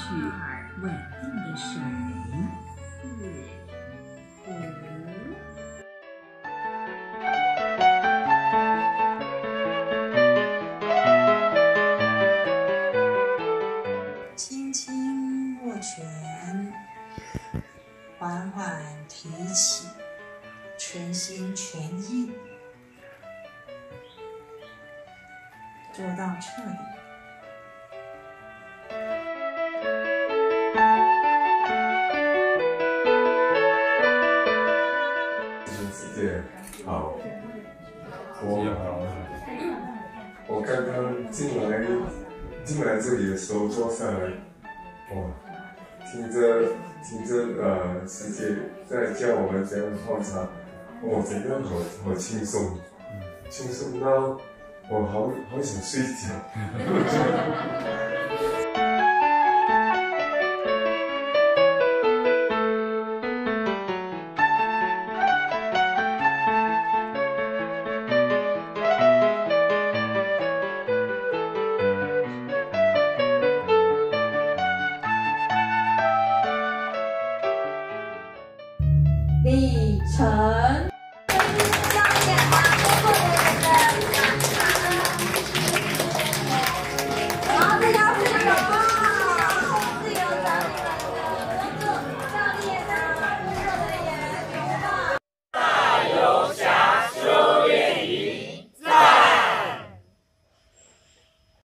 稳定的水。4、5。 轻轻握拳，缓缓提起，全心全意，做到彻底。 好，我刚刚进来这里的时候坐下来，哇，听着师姐在教我们怎样泡茶，我觉得好轻松，轻松到我好想睡觉。 立成。